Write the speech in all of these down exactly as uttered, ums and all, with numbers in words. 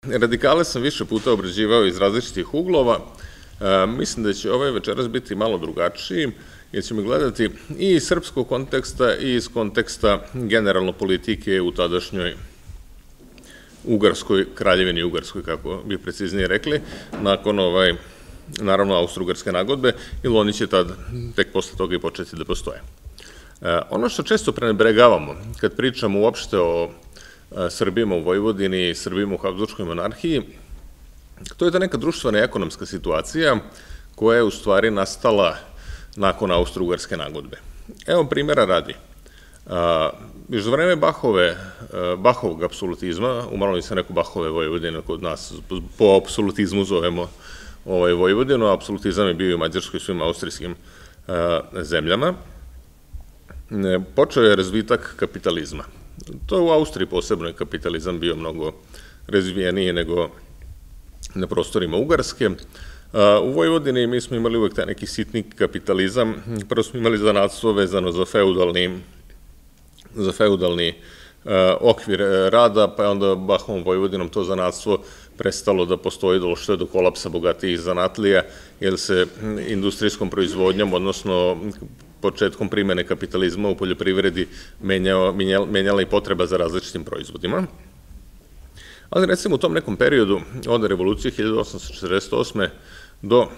radikale sam više puta obrađivao iz različitih uglova. Mislim da će ovaj večeras biti malo drugačiji, jer ćemo gledati i iz srpskog konteksta i iz konteksta generalno politike u tadašnjoj Ugarskoj, kraljevini Ugarskoj, kako bi preciznije rekli, nakon ovaj, naravno, Austro-Ugarske nagodbe, jer oni će tad tek posle toga i početi da postoje. Ono što često prenebregavamo, kad pričamo uopšte o Srbima u Vojvodini, Srbima u Habsburškoj monarhiji, to je ta neka društvena i ekonomska situacija koja je u stvari nastala nakon Austro-Ugarske nagodbe. Evo primjera radi. Još za vreme Bahovog apsolutizma, umalo mi se neko Bahove Vojvodine, kod nas po apsolutizmu zovemo Vojvodinu, apsolutizam je bio i u Mađarskoj i svim austrijskim zemljama, počeo je razvitak kapitalizma. To je u Austriji posebno je kapitalizam bio mnogo razvijeniji nego na prostorima Ugarske. U Vojvodini mi smo imali uvek taj neki sitni kapitalizam. Prvo smo imali zanatstvo vezano za feudalni za feudalni okvir rada, pa je onda Bahovom Vojvodinom to zanatstvo prestalo da postoji došlo je do kolapsa bogatijih zanatlija, jer se industrijskom proizvodnjom, odnosno početkom primene kapitalizma u poljoprivredi menjala i potreba za različitim proizvodima. Ali recimo u tom nekom periodu od revolucije hiljadu osamsto četrdeset osme do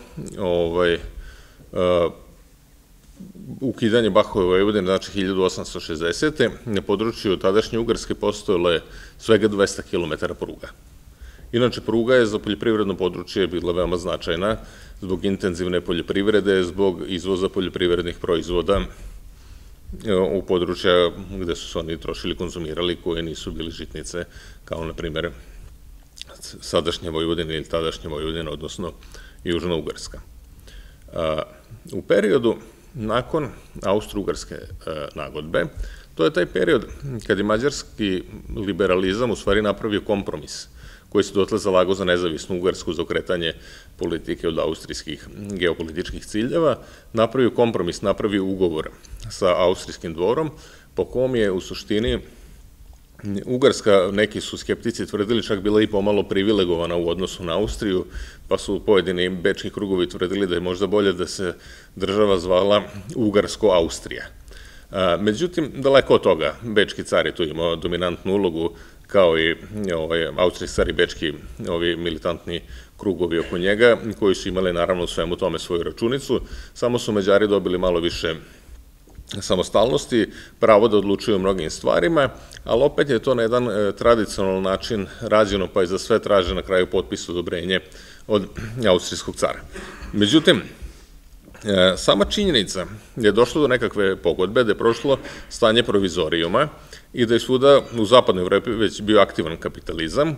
ukidanje Bahove Vojvodine, znači hiljadu osamsto šezdesete na području tadašnje Ugarske postojalo je svega dvesta kilometara pruga. Inače, pruga je za poljoprivredno područje bila veoma značajna zbog intenzivne poljoprivrede, zbog izvoza poljoprivrednih proizvoda u područja gde su se oni trošili, konzumirali, koje nisu bili žitnice, kao na primjer sadašnje Vojvodine ili tadašnje Vojvodine, odnosno Južno-Ugarska. U periodu nakon Austro-Ugarske nagodbe, to je taj period kad je mađarski liberalizam u stvari napravio kompromis koji se dotle zalagao za nezavisnu Ugarsku, za okretanje politike od austrijskih geopolitičkih ciljeva, napravio kompromis, napravio ugovor sa austrijskim dvorom, po kom je u suštini Ugarska, neki su skeptici tvrdili, čak bila i pomalo privilegovana u odnosu na Austriju, pa su pojedini bečki krugovi tvrdili da je možda bolje da se država zvala Ugarsko-Austrija. Međutim, daleko od toga, bečki car je tu imao dominantnu ulogu, kao i austrijski car i bečki militantni krugovi oko njega, koji su imali naravno u svemu tome svoju računicu, samo su Mađari dobili malo više samostalnosti, pravo da odlučuju o mnogim stvarima, ali opet je to na jedan tradicionalan način rađeno, pa je za sve traže na kraju potpis odobrenje od austrijskog cara. Međutim, sama činjenica da je došlo do nekakve pogodbe, da je prošlo stanje provizorijuma i da je svuda u zapadnoj Evropi već bio aktivan kapitalizam,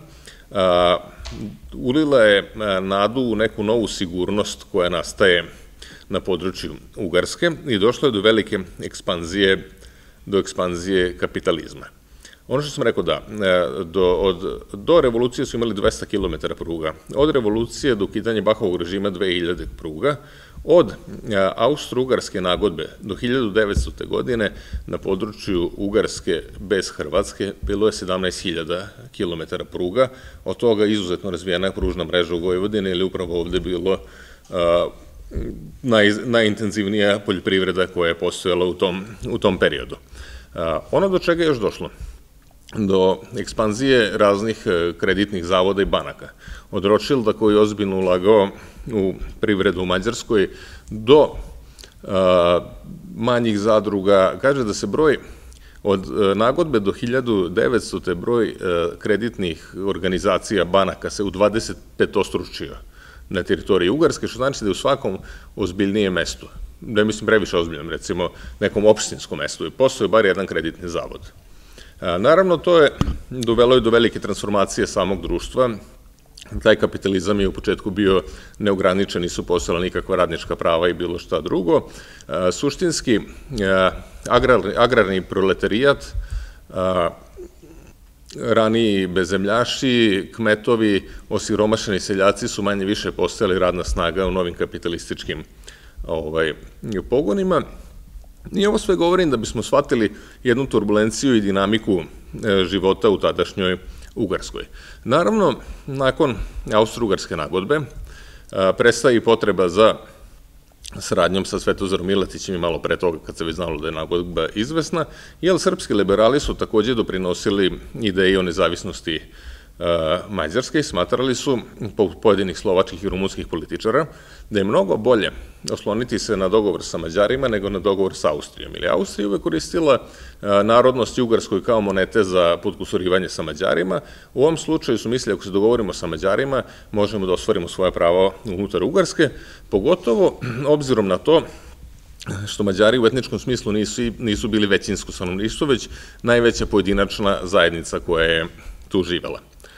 ulila je nadu u neku novu sigurnost koja nastaje na području Ugarske i došlo je do velike ekspanzije, do ekspanzije kapitalizma. Ono što sam rekao da, do revolucije su imali dvesta kilometara pruga, od revolucije do ukidanja Bahovog režima dve hiljade pruga, od Austro-Ugarske nagodbe do hiljadu devetstote godine na području Ugarske bez Hrvatske bilo je sedamnaest hiljada kilometara pruga, od toga izuzetno razvijena pružna mreža u Vojvodini, ili upravo ovde bilo najintenzivnija poljoprivreda koja je postojala u tom periodu. Ono do čega je još došlo, do ekspanzije raznih kreditnih zavoda i banaka, od Rothschilda koji je ozbiljno ulagao u privredu u Mađarskoj, do manjih zadruga, kaže da se broj od nagodbe do hiljadu devetstote broj kreditnih organizacija banaka se u dvadeset petostručio na teritoriji Ugarske, što znači da je u svakom ozbiljnijem mestu, da je mislim previše ozbiljnom, recimo nekom opštinskom mestu, postoji bar jedan kreditni zavod. Naravno, to je dovelo i do velike transformacije samog društva. Taj kapitalizam je u početku bio neograničen, nisu postojala nikakva radnička prava i bilo šta drugo. Suštinski, agrarni proletarijat, raniji bezemljaši, kmetovi, osiromašeni seljaci su manje više postojali radna snaga u novim kapitalističkim pogonima. I ovo sve govorim da bismo shvatili jednu turbulenciju i dinamiku života u tadašnjoj Ugarskoj. Naravno, nakon Austro-Ugarske nagodbe prestaje i potreba za saradnjom sa Svetozarom Miletićem i malo pre toga kad se već znalo da je nagodba izvesna, jer srpski liberali su takođe doprinosili ideji o nezavisnosti Mađarske i smatrali su, pojedinih slovačkih i rumunskih političara, da je mnogo bolje osloniti se na dogovor sa Mađarima nego na dogovor sa Austrijom. Ili Austrija uvek koristila narodnost i Ugarskoj kao monete za potkusurivanje sa Mađarima. U ovom slučaju su mislili, ako se dogovorimo sa Mađarima, možemo da ostvarimo svoje pravo unutar Ugarske, pogotovo obzirom na to što Mađari u etničkom smislu nisu bili većinsko stanovništvo, već najveća pojedinačna zajednica koja je tu živela.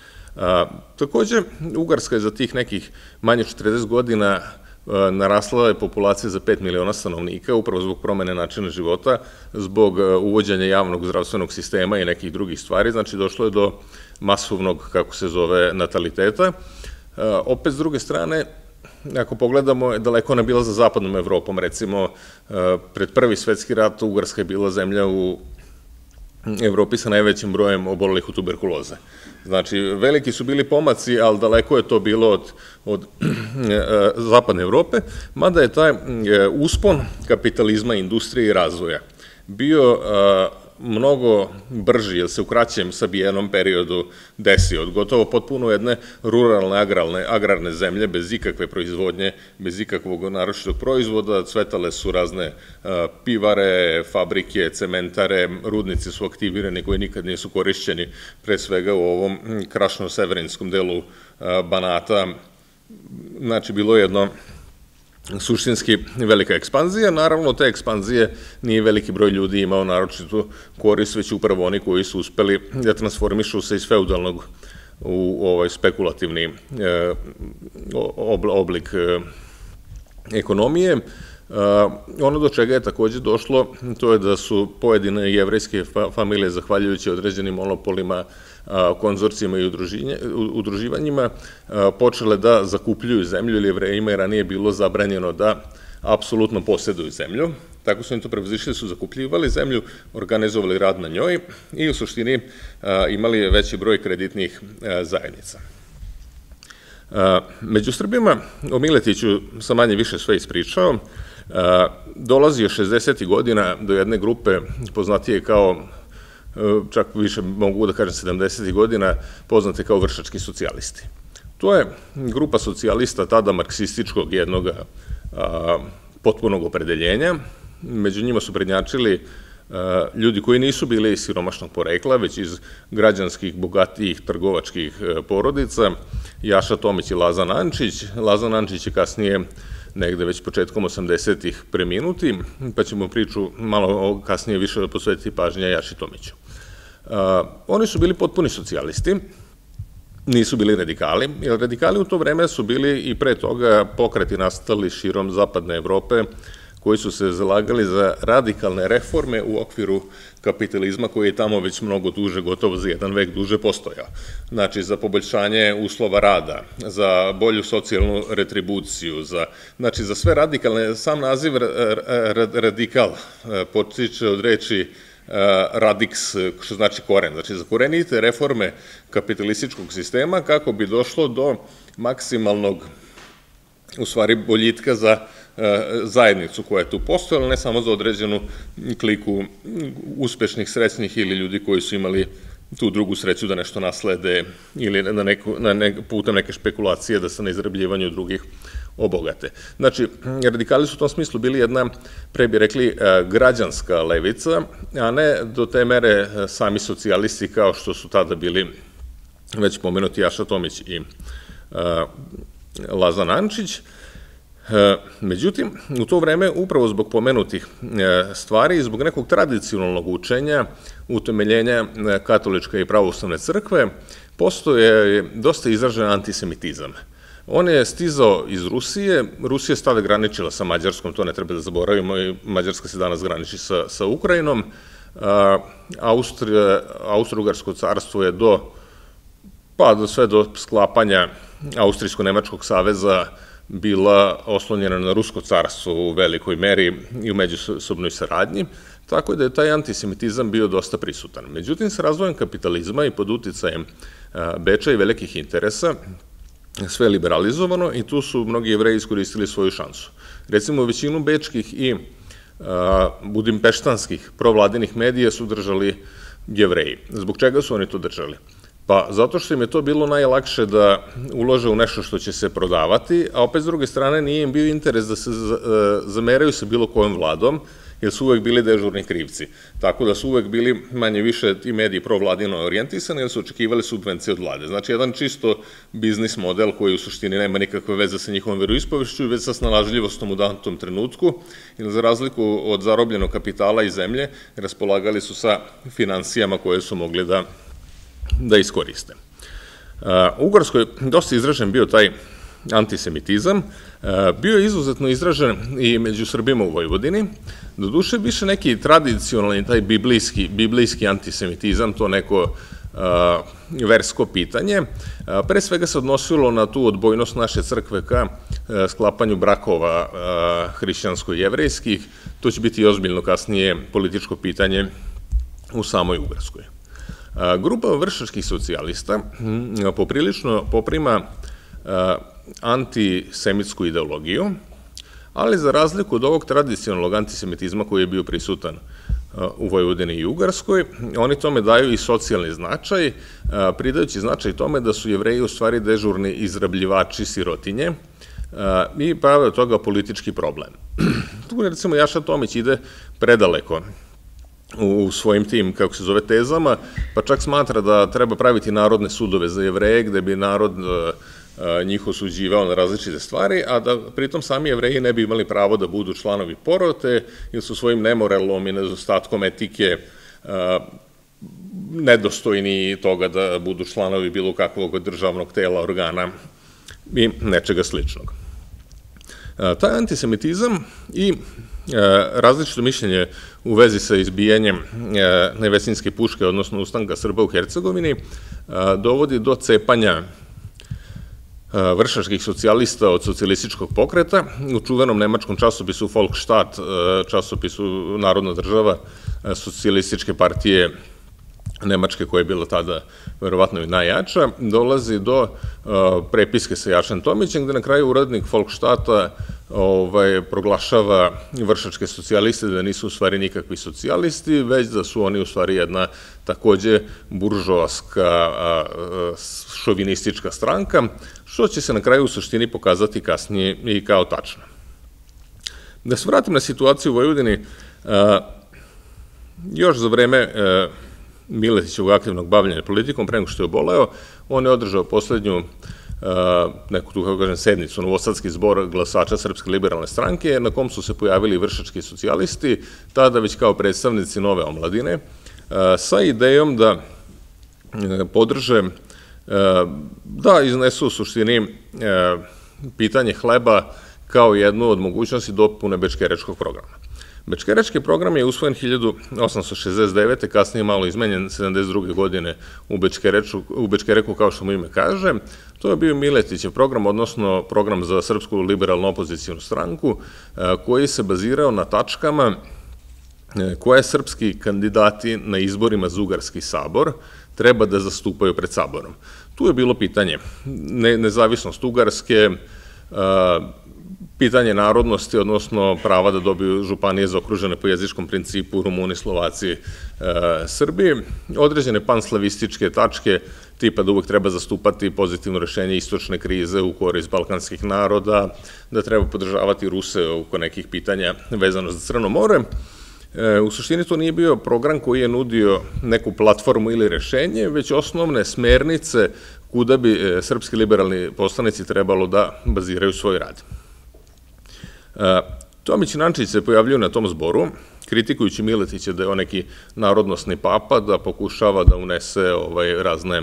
Takođe, Ugarska je za tih nekih manje četrdeset godina narasla je populacija za pet miliona stanovnika, upravo zbog promene načina života, zbog uvođenja javnog zdravstvenog sistema i nekih drugih stvari, znači došlo je do masovnog, kako se zove, nataliteta. Opet, s druge strane, ako pogledamo, daleko ona je bila za zapadnom Evropom, recimo, pred Prvi svetski rat Ugarska je bila zemlja u Evropi sa najvećim brojem obolelih od tuberkuloze. Znači, veliki su bili pomaci, ali daleko je to bilo od zapadne Evrope, mada je taj uspon kapitalizma, industrije i razvoja bio mnogo brži, jer se u kraćem sabijenom periodu desio, od gotovo potpuno jedne ruralne, agrarne zemlje, bez ikakve proizvodnje, bez ikakvog naročitog proizvoda, cvetale su razne pivare, fabrike, cementare, rudnici su aktivirani koji nikad nisu korišćeni, pre svega u ovom krašno-severinskom delu Banata. Znači, bilo je jedno suštinski velika ekspanzija. Naravno, te ekspanzije nije veliki broj ljudi imao naročitu korist, već upravo oni koji su uspeli da transformišu se iz feudalnog u ovaj spekulativni oblik ekonomije. Ono do čega je takođe došlo, to je da su pojedine jevrejske familije, zahvaljujući određenim monopolima, konzorcijama i udruživanjima, počele da zakupljuju zemlju, ili Jevrejima je ranije bilo zabranjeno da apsolutno posjeduju zemlju. Tako su im to prevazišli, su zakupljivali zemlju, organizovali rad na njoj i u suštini imali veći broj kreditnih zajednica. Među Srbima, o Miletiću sam manje više sve ispričao, dolazi je šezdesetih godina do jedne grupe poznatije kao, čak više mogu da kažem sedamdesetih godina, poznate kao vršački socijalisti. To je grupa socijalista tada marksističkog jednog potpunog opredeljenja. Među njima su prednjačili ljudi koji nisu bili iz siromašnog porekla, već iz građanskih, bogatijih, trgovačkih porodica, Jaša Tomić i Lazan Ančić. Lazan Ančić je kasnije, negde već početkom osamdesetih, preminuti, pa ćemo priču malo kasnije više posvetiti pažnja Jaši Tomiću. Oni su bili potpuni socijalisti, nisu bili radikali, jer radikali u to vreme su bili i pre toga pokreti nastali širom zapadne Evrope, koji su se zalagali za radikalne reforme u okviru kapitalizma koji je tamo već mnogo duže, gotovo za jedan vek duže postojao. Znači, za poboljšanje uslova rada, za bolju socijalnu retribuciju, znači za sve radikalne, sam naziv radikal potiče od reči radix, što znači koren, znači za korenite reforme kapitalističkog sistema kako bi došlo do maksimalnog, u stvari, boljitka za zajednicu koja je tu postojala, ne samo za određenu kliku uspešnih, srećnih ili ljudi koji su imali tu drugu sreću da nešto naslede ili putem neke špekulacije da se na izrabljivanju drugih obogate. Znači, radikali su u tom smislu bili jedna, pre bi rekli, građanska levica, a ne do te mere sami socijalisti kao što su tada bili već pomenuti Jaša Tomić i Lazan Ančić. Međutim, u to vreme, upravo zbog pomenutih stvari i zbog nekog tradicionalnog učenja, utemeljenja katoličke i pravoslavne crkve, postoje dosta izražen antisemitizam. On je stizao iz Rusije, Rusija se tada graničila sa Mađarskom, to ne treba da zaboravimo, i Mađarska se danas graniči sa Ukrajinom. Austro-Ugarsko carstvo je do, pa sve do sklapanja Austrijsko-Nemačkog saveza bila oslonjena na Rusko carstvo u velikoj meri i u međusobnoj saradnji. tako da je taj antisemitizam bio dosta prisutan. Međutim, s razvojem kapitalizma i pod uticajem Beča i velikih interesa, sve liberalizovano i tu su mnogi Jevreji iskoristili svoju šansu. Recimo, većinu bečkih i budimpeštanskih provladinih medija su držali Jevreji. Zbog čega su oni to držali? Pa zato što im je to bilo najlakše da ulože u nešto što će se prodavati, a opet s druge strane nije im bio interes da se zameraju sa bilo kojom vladom, jer su uvek bili dežurni krivci. Tako da su uvek bili manje više ti mediji provladino orijentisani, jer su očekivali subvencije od vlade. Znači, jedan čisto biznis model koji u suštini nema nikakve veze sa njihovom veroispovešću, već sa snalažljivostom u datom trenutku, jer za razliku od zarobljenog kapitala i zemlje, raspolagali su sa finansijama koje su mogli da da iskoriste. U Ugarskoj je dosta izražen bio taj antisemitizam, bio je izuzetno izražen i među Srbima u Vojvodini, doduše više neki tradicionalni, taj biblijski antisemitizam, to neko versko pitanje, pre svega se odnosilo na tu odbojnost naše crkve ka sklapanju brakova hrišćansko-jevrejskih, to će biti ozbiljno kasnije političko pitanje u samoj Ugarskoj. Grupa vršačkih socijalista poprilično poprima antisemitsku ideologiju, ali za razliku od ovog tradicionalnog antisemitizma koji je bio prisutan u Vojvodini i Ugarskoj, oni tome daju i socijalni značaj, pridajući značaj tome da su Jevreji u stvari dežurni izrabljivači sirotinje i prave od toga politički problem. Tu, recimo, Jaša Tomić ide predaleko u svojim tim, kako se zove, tezama, pa čak smatra da treba praviti narodne sudove za Jevreje, gde bi narod njih osuđivao na različite stvari, a da pritom sami Jevreji ne bi imali pravo da budu članovi porote, ili su svojim nemoralom i nedostatkom etike nedostojni toga da budu članovi bilo kakvog državnog tela, organa i nečega sličnog. Taj antisemitizam i različito mišljenje u vezi sa izbijanjem Nevesinjske puške, odnosno ustanka Srba u Hercegovini, dovodi do cepanja vršačkih socijalista od socijalističkog pokreta. U čuvenom nemačkom časopisu Volksstaat, časopisu Narodna država socijalističke partije Nemačke, koja je bila tada verovatno i najjača, dolazi do prepiske sa Jašem Tomićem, gde na kraju urednik Volksstaata proglašava vršačke socijaliste da nisu u stvari nikakvi socijalisti, već da su oni u stvari jedna takođe buržoaska šovinistička stranka, što će se na kraju u suštini pokazati kasnije i kao tačno. Da se vratim na situaciju u Vojvodini, još za vreme Miletićevog aktivnog bavljanja politikom, pre nego što je oboleo, on je održao poslednju neku, tu kako kažem, sednicu, Novosadski zbor glasača Srpske liberalne stranke, na kom su se pojavili vršački socijalisti, tada već kao predstavnici nove omladine, sa idejom da podrže, da iznesu u suštini pitanje hleba kao jednu od mogućnosti dopune Bečkerečkog programa. Bečkerečki program je usvojen hiljadu osamsto šezdeset devete. kasnije malo izmenjen sedamdeset druge. godine u Bečkereku, kao što mu ime kaže. To je bio Miletićev program, odnosno program za Srpsku liberalnu opozicijnu stranku, koji se bazirao na tačkama koje srpski kandidati na izborima za Ugarski sabor treba da zastupaju pred saborom. Tu je bilo pitanje nezavisnost Ugarske, pitanje narodnosti, odnosno prava da dobiju županije zaokružene po jezičkom principu, Rumuni, Slovaci, Srbi, određene panslavističke tačke, tipa da uvek treba zastupati pozitivno rešenje istočne krize u korist balkanskih naroda, da treba podržavati Ruse oko nekih pitanja vezano za Crno more. U suštini to nije bio program koji je nudio neku platformu ili rešenje, već osnovne smernice kuda bi srpski liberalni poslanici trebalo da baziraju svoj rad. Tomić i Nančić se pojavljuju na tom zboru, kritikujući Miletića da je on neki narodnosni papa, da pokušava da unese razne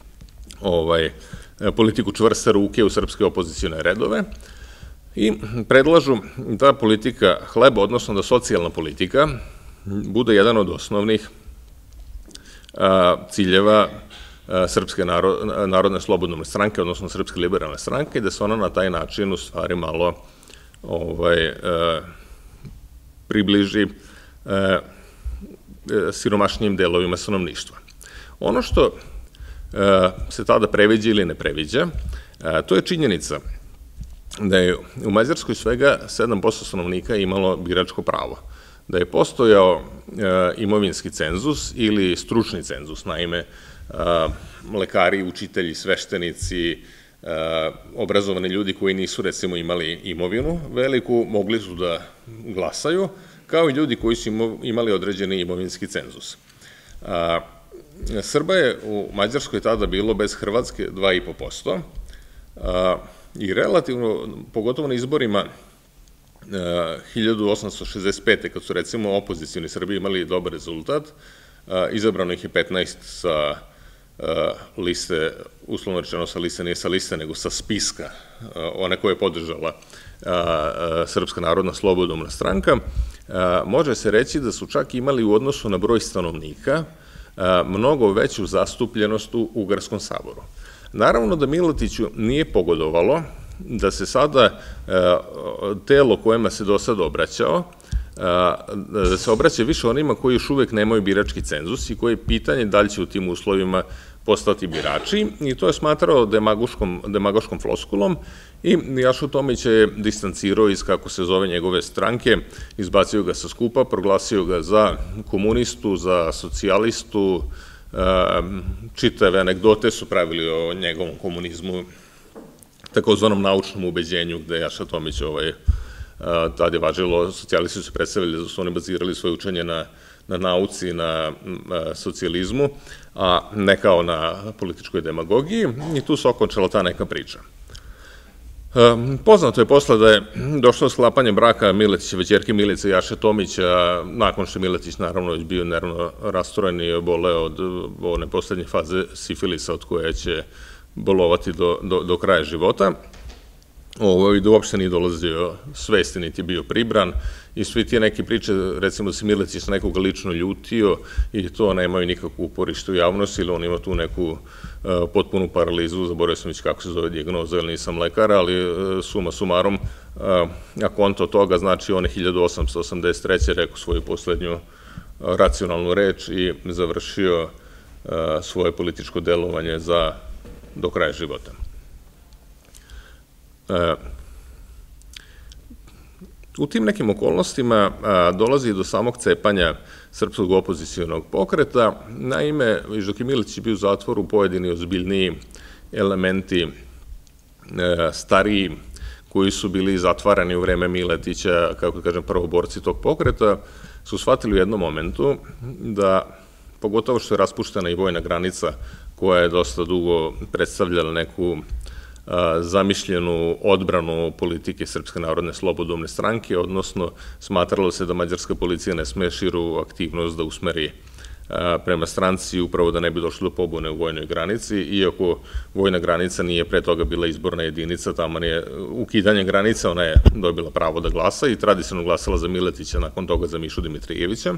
politiku čvrste ruke u srpske opozicijone redove i predlažu da politika hleba, odnosno da socijalna politika bude jedan od osnovnih ciljeva Srpske narodne slobodne stranke, odnosno Srpske liberalne stranke, i da se ona na taj način u stvari malo približi siromašnijim delovima stanovništva. Ono što se tada previđa ili ne previđa, to je činjenica da je u Mađarskoj svega sedam posto stanovnika imalo biračko pravo, da je postojao imovinski cenzus ili stručni cenzus, naime, lekari, učitelji, sveštenici, obrazovani ljudi koji nisu, recimo, imali imovinu veliku, mogli su da glasaju, kao i ljudi koji su imali određeni imovinski cenzus. Srba je u Mađarskoj tada bilo bez Hrvatske dva i po posto i relativno, pogotovo na izborima hiljadu osamsto šezdeset pete. kad su, recimo, opozicijni Srbi imali dobar rezultat, izabrano ih je petnaest sa liste, uslovno rečeno sa liste, nije sa liste, nego sa spiska, one koje je podržala Srpska narodna slobodumna stranka. Može se reći da su čak imali u odnosu na broj stanovnika mnogo veću zastupljenost u Ugarskom saboru. Naravno da Miletiću nije pogodovalo da se sada telo kojima se do sada obraćao, da se obraća više onima koji još uvek nemaju birački cenzus i koji je pitanje da li će u tim uslovima postati birači, i to je smatrao demagoškom floskulom i Jašo Tomić je distancirao iz, kako se zove, njegove stranke, izbacio ga sa skupa, proglasio ga za komunistu, za socijalistu, čitave anegdote su pravili o njegovom komunizmu, takozvanom naučnom ubeđenju, gde Jaša Tomić, tad je važilo, socijalisti su predstavili da su oni bazirali svoje učenje na nauci, na socijalizmu, a ne kao na političkoj demagogiji, i tu se okončala ta neka priča. Poznato je posle da je došlo do sklapanja braka Miletićeve ćerke Milice i Jaše Tomića, nakon što je Miletić naravno već bio nervno rastrojen i oboleo od one poslednje faze sifilisa od koje će bolovati do kraja života, i da uopšte nije dolazio svesti, niti je bio pribran, i svi ti neke priče, recimo da se Miletić na nekoga lično ljutio i to nemaju nikakvu uporište u javnosti, ili on ima tu neku potpunu paralizu, zaboravio sam već kako se zove dijagnoza, jer nisam lekar, ali suma sumarom, a konto toga, znači on je hiljadu osamsto osamdeset treće rekao svoju poslednju racionalnu reč i završio svoje političko delovanje do kraja života. U tim nekim okolnostima dolazi do samog cepanja srpskog opozicijonog pokreta. Naime, dok je Miletić bio u zatvoru, pojedini ozbiljniji elementi, stariji, koji su bili zatvarani u vreme Miletića, kako kažem, prvoborci tog pokreta, su shvatili u jednom momentu da, pogotovo što je raspuštena i vojna granica, koja je dosta dugo predstavljala neku zamišljenu odbranu politike Srpske narodne slobodumne stranke, odnosno smatralo se da mađarska policija ne sme širu aktivnost da usmeri prema stranci, upravo da ne bi došlo do pobune u vojnoj granici, iako vojna granica nije pre toga bila izborna jedinica, tamo je ukidanje granica, ona je dobila pravo da glasa i tradicionalno glasala za Miletića, nakon toga za Mišu Dimitrijevića.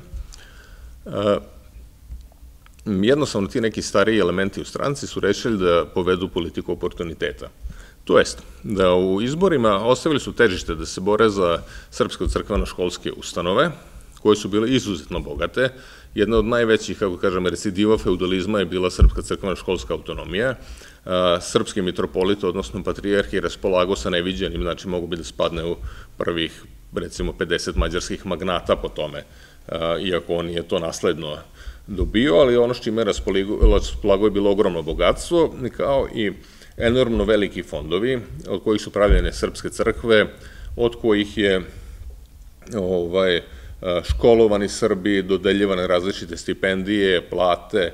Jednostavno, ti neki stariji elementi u stranci su rešili da povedu politiku oportuniteta. To jest, da u izborima ostavili su težište da se bore za srpske crkveno-školske ustanove, koje su bile izuzetno bogate. Jedna od najvećih, kako kažem, recidiva feudalizma je bila srpska crkveno-školska autonomija. Srpski mitropolit, odnosno patrijarh, je raspolagao sa neviđenim, znači mogu bi da spadne u prvih, recimo, pedeset mađarskih magnata po tome, iako on je to nasledno dobio, ali ono što ime raspolagao je bilo ogromno bogatstvo, kao i enormno veliki fondovi, od kojih su pravljene srpske crkve, od kojih je školovani Srbi, dodeljivane različite stipendije, plate.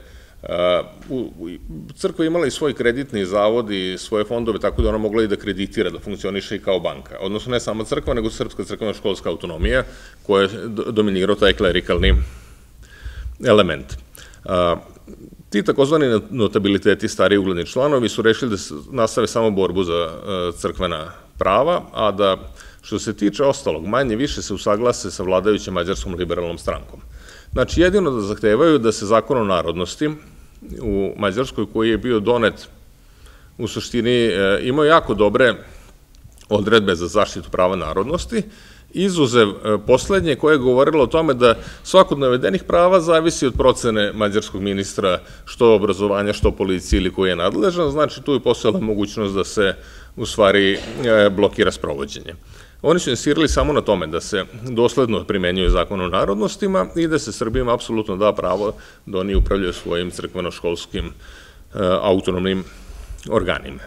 Crkva je imala i svoj kreditni zavod i svoje fondove, tako da ona mogla i da kreditira, da funkcioniše i kao banka. Odnosno, ne sama crkva, nego Srpska crkveno-školska autonomija, koja je dominirao taj klerikalni element. Ti takozvani notabiliteti, stari ugledni članovi, su rešili da nastave samo borbu za crkvena prava, a da, što se tiče ostalog, manje više se usaglase sa vladajućem mađarskom liberalnom strankom. Znači, jedino da zahtevaju da se zakon o narodnosti u Mađarskoj, koji je bio donet, u suštini imao jako dobre odredbe za zaštitu prava narodnosti izuzev poslednje koje je govorilo o tome da svako od navedenih prava zavisi od procene mađarskog ministra, što obrazovanja, što policije ili koji je nadležan, znači tu je postojala mogućnost da se u stvari blokira sprovođenje. Oni su insistirali samo na tome da se dosledno primenjuje zakon o narodnostima i da se Srbima apsolutno da pravo da oni upravljaju svojim crkveno-školskim autonomnim organima.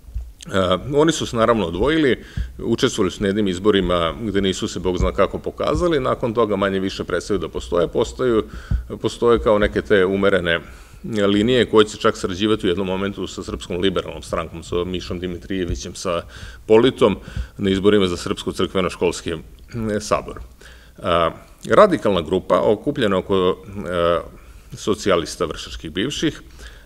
Oni su se naravno odvojili, učestvovali su na jednim izborima gde nisu se Bog zna kako pokazali, nakon toga manje više prestaju da postoje, postoje kao neke te umerene linije koje će čak sarađivati u jednom momentu sa Srpskom liberalnom strankom, sa Mišom Dimitrijevićem, sa Politom, na izborima za Srpsko crkveno-školski sabor. Radikalna grupa, okupljena oko socijalista vršačkih bivših,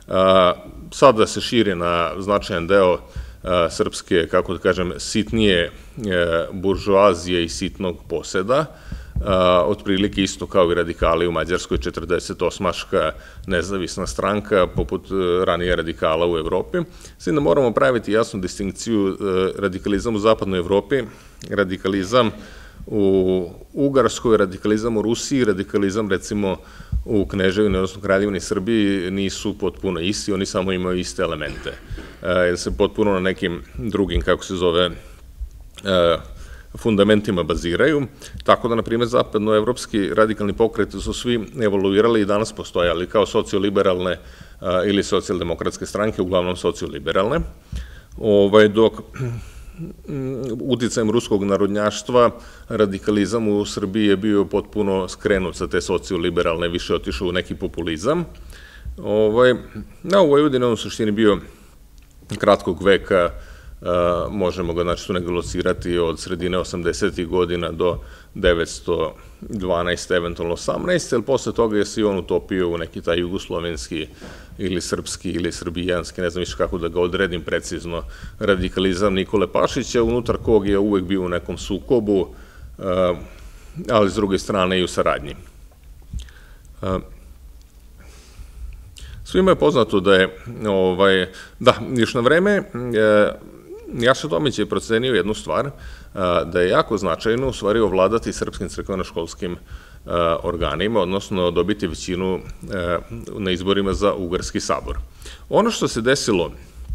sada se širi na značajan deo srpske, kako da kažem, sitnije buržoazije i sitnog poseda, otprilike isto kao i radikali u Mađarskoj, četrdeset osmaška nezavisna stranka, poput ranije radikala u Evropi. Sve da moramo praviti jasnu distinkciju radikalizam u zapadnoj Evropi, radikalizam u Ugarskoj, radikalizam u Rusiji, radikalizam recimo u Kneževini, odnosno Kraljevini Srbiji nisu potpuno isti, oni samo imaju iste elemente. Jer se potpuno na nekim drugim, kako se zove, fundamentima baziraju, tako da, na primjer, zapadnoevropski radikalni pokreti su svi evoluirali i danas postoje, ali kao socioliberalne ili socijaldemokratske stranke, uglavnom socioliberalne, dok uticajem ruskog narodnjaštva radikalizam u Srbiji je bio potpuno skrenut sa te socioliberalne, više otišao u neki populizam. Na u Vojvodini on u suštini bio kratkog veka, možemo ga znači tu negdje locirati od sredine osamdesetih godina do devetsto dvanaeste, eventualno osamnaeste, ali posle toga je se i on utopio u neki taj jugoslovenski ili srpski ili srbijanski, ne znam više kako da ga odredim precizno, radikalizam Nikole Pašića, unutar kog je uvek bio u nekom sukobu, ali s druge strane i u saradnji. Svima je poznato da je, da, još na vreme, Jaša Tomić je procenio jednu stvar, da je jako značajno u stvari ovladati srpskim crkveno-školskim organima, odnosno dobiti većinu na izborima za Ugarski sabor. Ono što se desilo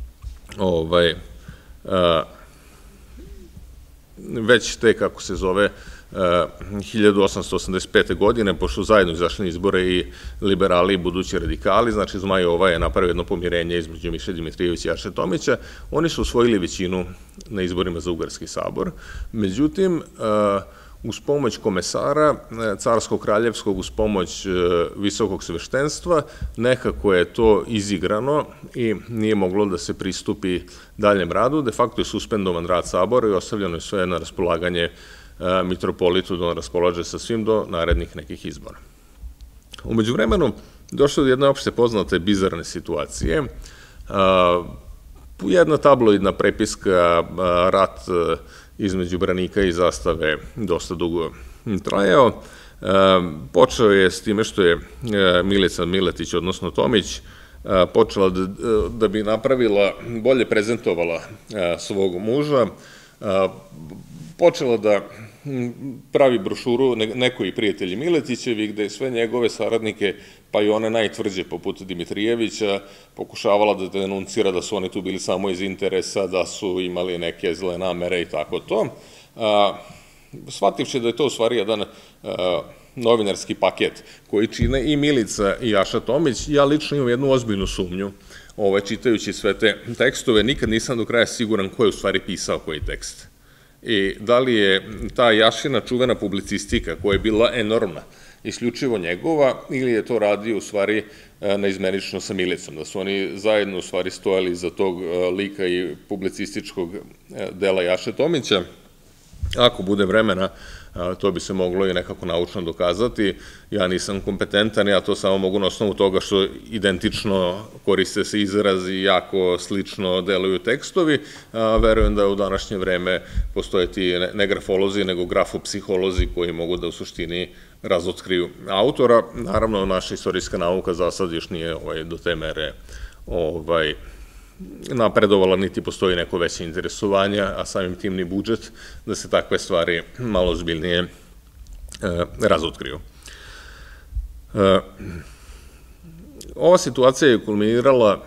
već te, kako se zove, hiljadu osamsto osamdeset pete. godine, pošto zajedno izašli na izbore i liberali i budući radikali, znači Zmaj Ova je napravio jedno pomirenje između Miše Dimitrijevića i Jaše Tomića, oni su osvojili većinu na izborima za Ugarski sabor. Međutim, uz pomoć komesara, carsko-kraljevskog, uz pomoć visokog sveštenstva, nekako je to izigrano i nije moglo da se pristupi daljem radu. De facto je suspendovan rad sabora i ostavljeno je sve na raspolaganje mitropolitu da on raspolaže sa svim do narednih nekih izbora. Umeđu vremenu došlo do jedne opšte poznate bizarne situacije. Jedna tabloidna prepiska, rat između branika i zastave dosta dugo trajao. Počeo je s time što je Milica Miletić, odnosno Tomić, počela da bi napravila, bolje prezentovala svog muža, počela da pravi brošuru nekoj prijatelji Miletićevi, gde je sve njegove saradnike, pa i one najtvrđe poput Dimitrijevića, pokušavala da denuncira da su oni tu bili samo iz interesa, da su imali neke zle namere i tako to. Shvativši da je to u stvari jedan novinarski paket koji čine i Milica i Jaša Tomić, ja lično imam jednu ozbiljnu sumnju, čitajući sve te tekstove, nikad nisam do kraja siguran ko je u stvari pisao koji tekst. I da li je ta Jašina čuvena publicistika, koja je bila enormna, isključivo njegova, ili je to radio u stvari neizmenično sa Milicom, da su oni zajedno u stvari stojali iza tog lika i publicističkog dela Jaše Tomića. Ako bude vremena, to bi se moglo i nekako naučno dokazati. Ja nisam kompetentan, ja to samo mogu na osnovu toga što identično koriste se izrazi i jako slično deluju tekstovi. Verujem da u današnje vreme postoje ti ne grafolozi, nego grafopsiholozi koji mogu da u suštini razotkriju autora. Naravno, naša istorijska nauka za sad još nije do te mere napredovala, niti postoji neko veće interesovanje, a samim tim ni budžet, da se takve stvari malo ozbiljnije razotkriju. Ova situacija je kulminirala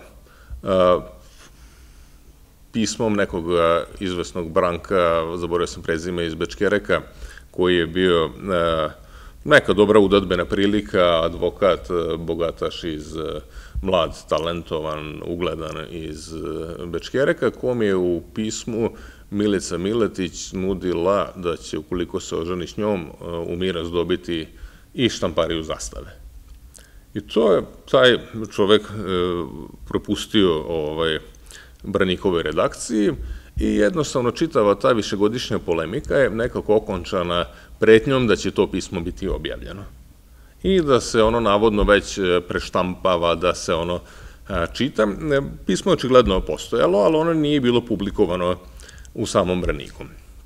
pismom nekog izvesnog Branka, zaboravio sam prezime, iz Bečkereka, koji je bio neka dobra udadbena prilika, advokat, bogataš iz mlad, talentovan, ugledan iz Bečkereka, kom je u pismu Milica Miletić nudila da će, ukoliko se oženi s njom, u miraz dobiti i štampariju zastave. I to je taj čovek propustio Branikovoj redakciji i jednostavno čitava ta višegodišnja polemika je nekako okončana pretnjom da će to pismo biti objavljeno. I da se ono navodno već preštampava, da se ono čita. Pismo je očigledno postojalo, ali ono nije bilo publikovano u samom Braniku.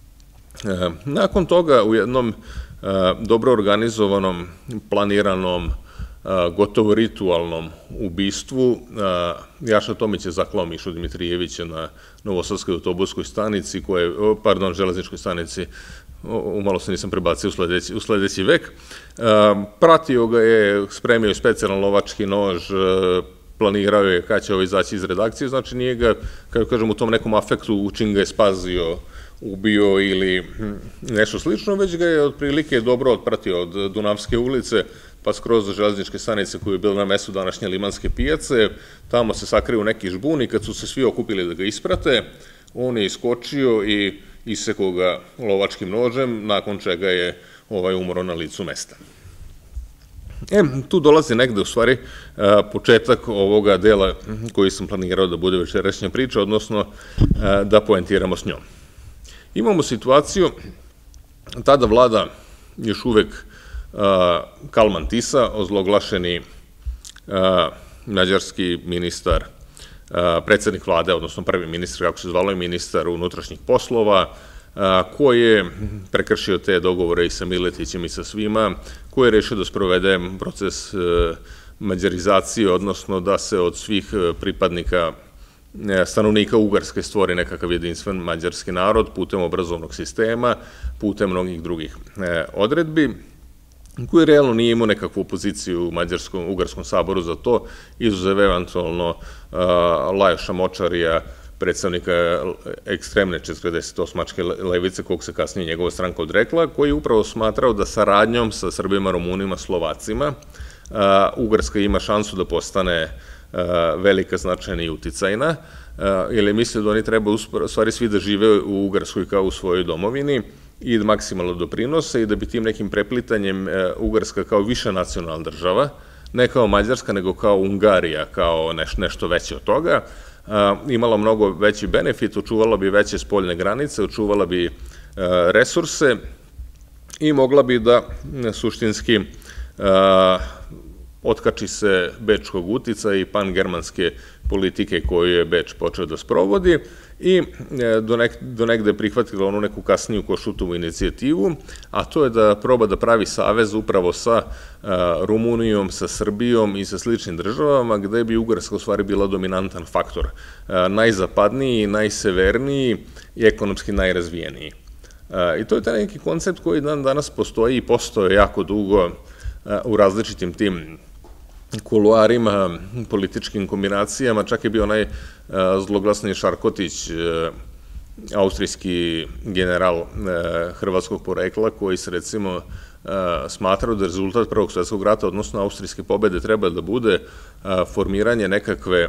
Nakon toga, u jednom dobro organizovanom, planiranom, gotovo ritualnom ubistvu, Jaša Tomić je zaklao Mišu Dimitrijevića na Novosadskoj autobuskoj stanici, pardon, železničkoj stanici, umalo se nisam prebacio u sledeći vek. Pratio ga je, spremio je specijalan lovački nož, planirao je kada će ovo izaći iz redakcije, znači nije ga, kako kažem, u tom nekom afektu u čim ga je spazio, ubio ili nešto slično, već ga je otprilike dobro otpratio od Dunavske ulice pa skroz do železničke stanice koja je bila na mestu današnje Limanske pijace. Tamo se sakrio neki žbun i kad su se svi okupili da ga isprate, on je iskočio i isekao ga lovačkim nožem, nakon čega je umro na licu mesta. E, tu dolazi negde u stvari početak ovoga dela koji sam planirao da bude večerašnja priča, odnosno da poentiramo s njom. Imamo situaciju, tada vlada još uvek Kalman Tisa, ozloglašeni mađarski ministar, predsednik vlade, odnosno prvi ministar, kako se zvalo, je ministar unutrašnjih poslova, koji je prekršio te dogovore i sa Miletićem i sa svima, koji je rešio da sprovede proces mađarizacije, odnosno da se od svih pripadnika stanovnika Ugarske stvori nekakav jedinstven mađarski narod putem obrazovnog sistema, putem mnogih drugih odredbi, koji realno nije imao nekakvu opoziciju u Ugarskom saboru za to, izuzev eventualno Lajoša Močarija, predstavnika ekstremne četrdeset osmačke levice, kog se kasnije njegova stranka odrekla, koji je upravo smatrao da saradnjom sa Srbima, Rumunima, Slovacima Ugarska ima šansu da postane velika, značajna i uticajna, jer je mislio da oni treba u stvari svi da žive u Ugarskoj kao u svojoj domovini i da maksimalno doprinose i da bi tim nekim preplitanjem Ugarska kao više nacionalna država, ne kao Mađarska, nego kao Ungarija, kao nešto veće od toga, imala mnogo veći benefit, očuvala bi veće spoljne granice, očuvala bi resurse i mogla bi da suštinski otkači se bečkog utica i pangermanske politike koju je Beč počeo da sprovodi i do negde je prihvatila onu neku kasniju Košutovu inicijativu, a to je da proba da pravi savez upravo sa Rumunijom, sa Srbijom i sa sličnim državama, gde bi Ugarska u stvari bila dominantan faktor, najzapadniji, najseverniji i ekonomski najrazvijeniji. I to je taj neki koncept koji dan danas postoji i postoje jako dugo u različitim tim kuluarima, političkim kombinacijama, čak je bio onaj zloglasni Šarkotić, austrijski general hrvatskog porekla, koji se recimo smatrao da rezultat Prvog svjetskog rata, odnosno austrijske pobede, treba da bude formiranje nekakve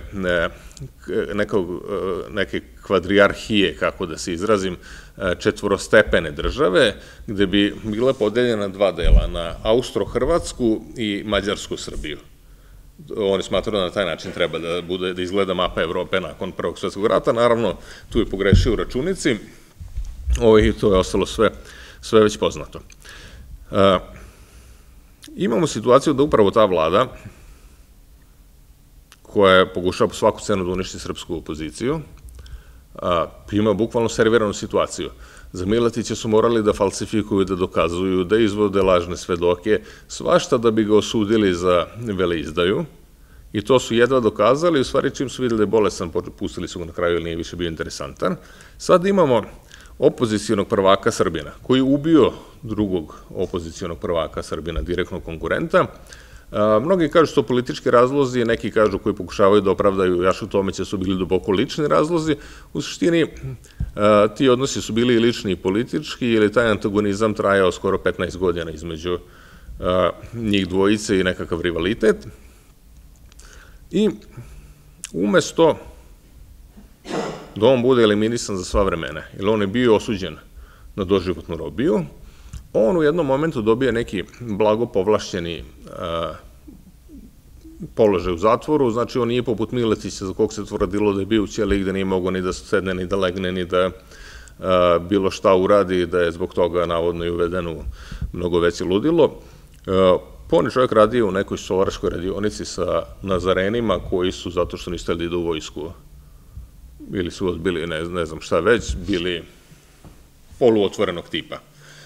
neke kvadrijarhije, kako da se izrazim, četvorostepene države, gde bi bila podeljena dva dela, na Austro-Hrvatsku i Mađarsku Srbiju. Oni smatraju da na taj način treba da bude, da izgleda mapa Evrope nakon Prvog svjetskog rata. Naravno, tu je pogrešio u računici i to je ostalo sve već poznato. Imamo situaciju da upravo ta vlada, koja pokušava po svaku cenu da uništi srpsku opoziciju, ima bukvalno serviranu situaciju. Za Miletića su morali da falsifikuju, da dokazuju, da izvode lažne svedoke, svašta da bi ga osudili za veleizdaju i to su jedva dokazali, u stvari čim su videli da je bolestan, pustili su ga na kraju ili nije više bio interesantan. Sad imamo opozicijonog prvaka Srbina, koji je ubio drugog opozicijonog prvaka Srbina, direktnog konkurenta. Mnogi kažu što politički razlozi, neki kažu koji pokušavaju da opravdaju Jašu Tomića su bili duboko lični razlozi. U suštini, ti odnosi su bili i lični i politički, jer je taj antagonizam trajao skoro petnaest godina između njih dvojice i nekakav rivalitet. I umesto da on bude eliminisan za sva vremena, jer on je bio osuđen na doživotnu robiju, on u jednom momentu dobije neki blago povlašćeni položaj u zatvoru, znači on nije poput Miletića za kog se tvrdilo da je bio u ćeliji gde nije mogao ni da sedne, ni da legne, ni da bilo šta uradi, da je zbog toga navodno i uvedeno u mnogo veće ludilo. On je čovjek radio u nekoj solaškoj radionici sa nazarenima koji su, zato što niste da idu u vojsku, ili su odbili, ne znam šta već, bili poluotvorenog tipa.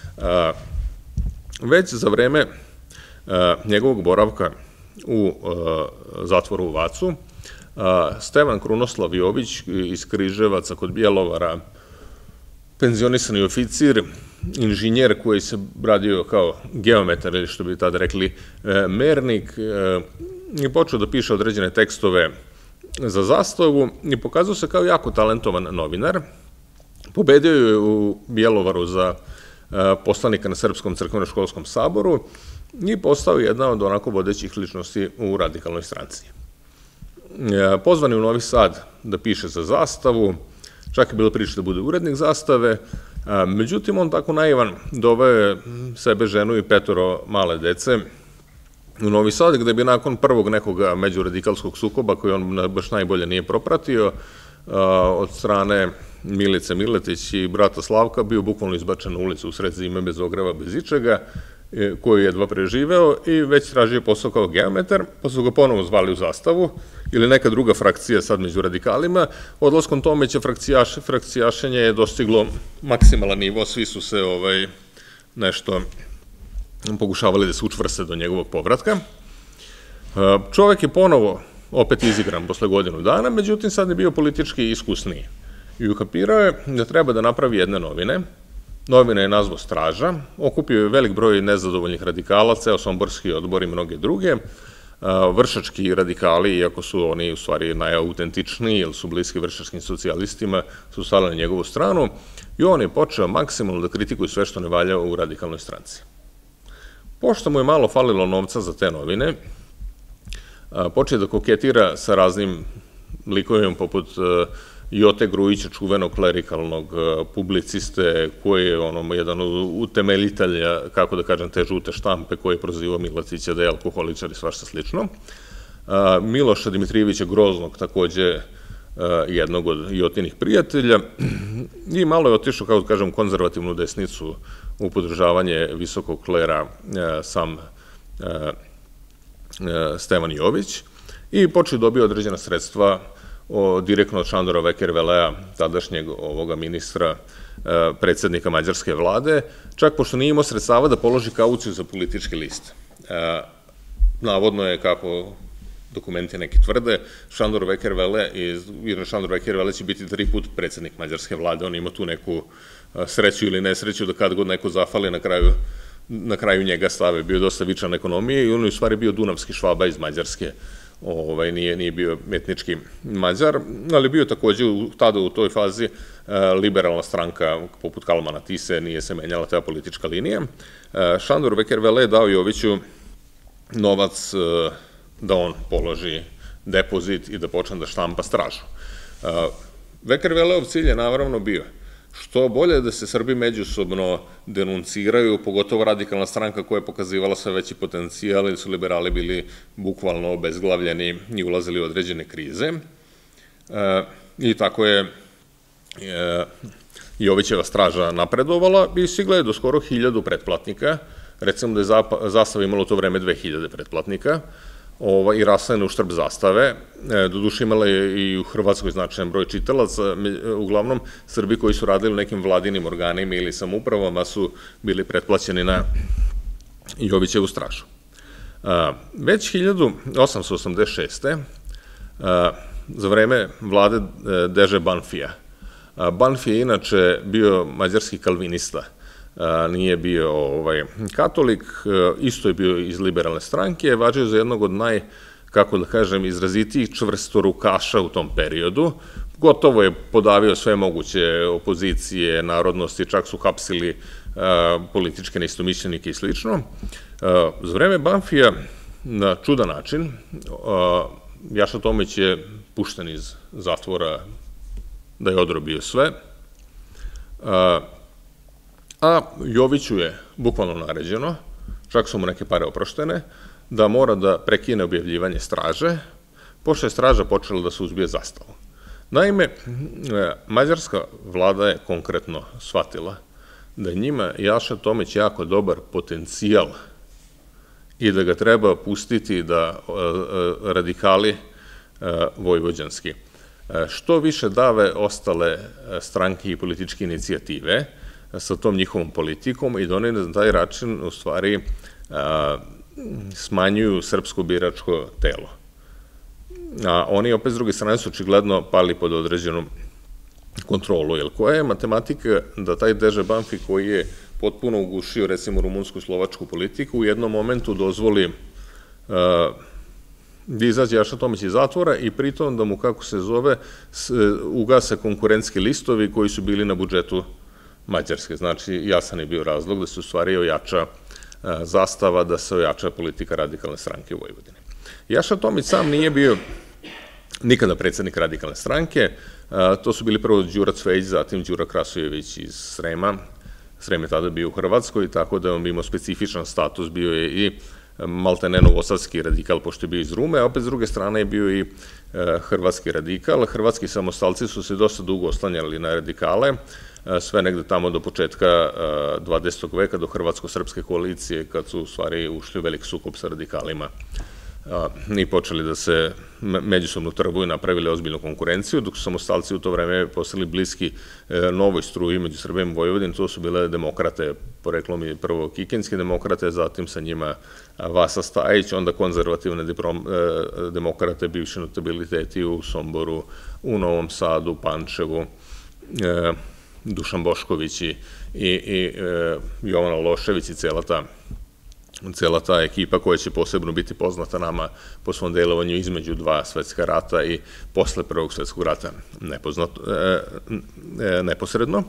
Već za vreme njegovog boravka u zatvoru u Vacu, Stevan Krunoslav Jović iz Križevaca kod Bjelovara, penzionisani oficir, inženjer koji se radio kao geometar, ili što bi tada rekli mernik, je počeo da piše određene tekstove za Zastavu i pokazao se kao jako talentovan novinar. Pobedio je u Bjelovaru za poslanika na Srpskom crkveno-školskom saboru i postao jedna od onako vodećih ličnosti u radikalnoj stranci. Pozvan je u Novi Sad da piše za Zastavu, čak je bilo priče da bude urednik Zastave, međutim on tako naivan doveo je sebe, ženu i petoro male dece u Novi Sad, gde bi nakon prvog nekog međuradikalskog sukoba, koji on baš najbolje nije propratio, od strane Milice Miletić i brata Slavka, bio bukvalno izbačen na ulicu u sred zime, bez ogreva, bez ičega, koji je jedva preživeo i već tražio posao kao geometar, pa su ga ponovo zvali u Zastavu, ili neka druga frakcija sad među radikalima. Odlaskom Tomića frakcijašenje je dostiglo maksimalan nivo, svi su se nešto pokušavali da se učvrste do njegovog povratka. Čovek je ponovo opet izigran posle godinu dana, međutim sad je bio politički iskusniji i ukapirao je da treba da napravi jedne novine. Novine je nazvao Straža, okupio je velik broj nezadovoljnih radikala, ceo Somborski odbor i mnoge druge. Vršački radikali, iako su oni u stvari najautentičniji, jer su bliski vršačkim socijalistima, su stali na njegovu stranu i on je počeo maksimalno da kritikuje sve što ne valja u radikalnoj stranci. Pošto mu je malo falilo novca za te novine, počeo da koketira sa raznim likovima poput Jote Grujića, čuvenog klerikalnog publiciste, koji je jedan utemeljitelja, kako da kažem, te žute štampe, koji je prozivao Miletića da je alkoholičar i svašta slično. Miloša Dimitrijevića Groznog, takođe jednog od Jotinih prijatelja, i malo je otišao, kako da kažem, konzervativnu desnicu u podržavanje visokog klera sam Stevan Jović i počeo dobio određena sredstva direktno od Šandora Vekervelea, tadašnjeg ovoga ministra, predsednika mađarske vlade, čak pošto nije imao sredstava da položi kauciju za politički list. Navodno je, kako dokumenti neki tvrde, Šandor Vekervele, jer Šandor Vekervele će biti tri put predsednik mađarske vlade, on ima tu neku sreću ili nesreću da kad god neko zafali na kraju njega stave, bio dosta vičan ekonomije i on je u stvari bio dunavski Švaba iz Mađarske, nije bio etnički Mađar, ali bio takođe tada u toj fazi liberalna stranka poput Kalmana Tise, nije se menjala ta politička linija. Šandor Vekervele je dao Joviću novac da on položi depozit i da počne da štampa Stražu. Vekerveleov cilj je naravno bio što bolje da se Srbi međusobno denunciraju, pogotovo radikalna stranka koja je pokazivala sve veći potencijal, jer su liberali bili bukvalno obezglavljeni i ulazili u određene krize. I tako je Jovićeva Straža napredovala i stigla je do skoro hiljadu pretplatnika. Recimo da je Zastava imala u to vreme dve hiljade pretplatnika i rasla je na uštrb Zastave. Doduše imala je i u Hrvatskoj značajan broj čitalaca, uglavnom Srbi koji su radili u nekim vladinim organima ili samoupravama su bili pretplaćeni na Jovićevu Stražu. Već hiljadu osamsto osamdeset šeste. za vreme vlade Deže Banfija. Banfi je inače bio mađarski kalvinista, nije bio katolik, isto je bio iz liberalne stranke, važio za jednog od naj, kako da kažem, izrazitijih čvrstorukaša u tom periodu. Gotovo je podavio sve moguće opozicije, narodnosti, čak su hapsili političke neistomišljenike i slično. Za vreme Banfija, na čudan način, Jaša Tomić je pušten iz zatvora, da je odrobio sve, a Joviću je bukvalno naređeno, čak su mu neke pare oproštene, da mora da prekine objavljivanje straže, pošto je straža počela da se uzbije zastavu. Naime, mađarska vlada je konkretno shvatila da je njima Jaša Tomić jako dobar potencijal i da ga treba pustiti da radikali vojvođanski što više dave ostale stranke i političke inicijative sa tom njihovom politikom i da oni na taj način u stvari smanjuju srpsko biračko telo. A oni opet s druge strane su očigledno pali pod određenom kontrolu, jer koja je matematika da taj Deže Banfi koji je potpuno ugušio recimo rumunsku slovačku politiku u jednom momentu dozvoli da izađe Jaša Tomić iz zatvora i pritom da mu, kako se zove, ugase konkurentski listovi koji su bili na budžetu Mađarske. Znači, jasan je bio razlog da se u stvari ojača zastava, da se ojača politika radikalne stranke u Vojvodini. Jaša Tomić sam nije bio nikada predsednik radikalne stranke, to su bili prvo Đura Cvejić, zatim Đura Krasojević iz Srema. Srem je tada bio u Hrvatskoj, tako da je on imao specifičan status, bio je i maltene novosadski radikal, pošto je bio iz Rume, a opet s druge strane je bio i hrvatski radikal. Hrvatski samostalci su se dosta dugo oslanjali na radikale, sve negde tamo do početka dvadesetog veka, do Hrvatsko-srpske koalicije, kad su u stvari ušli u velik sukob sa radikalima i počeli da se međusobno trguju i napravili ozbiljnu konkurenciju, dok su samostalci u to vreme postali bliski novoj struji među Srbijom i Vojvodinom. To su bile demokrate, poreklom i prvo kikinske demokrate, zatim sa njima Vasa Stajić, onda konzervativne demokrate, bivši notabiliteti u Somboru, u Novom Sadu, Pančevu, Dušan Bošković i Jovana Lošević i cela ta cela ta ekipa koja će posebno biti poznata nama po svom delovanju između dva svetska rata i posle Prvog svetskog rata neposredno.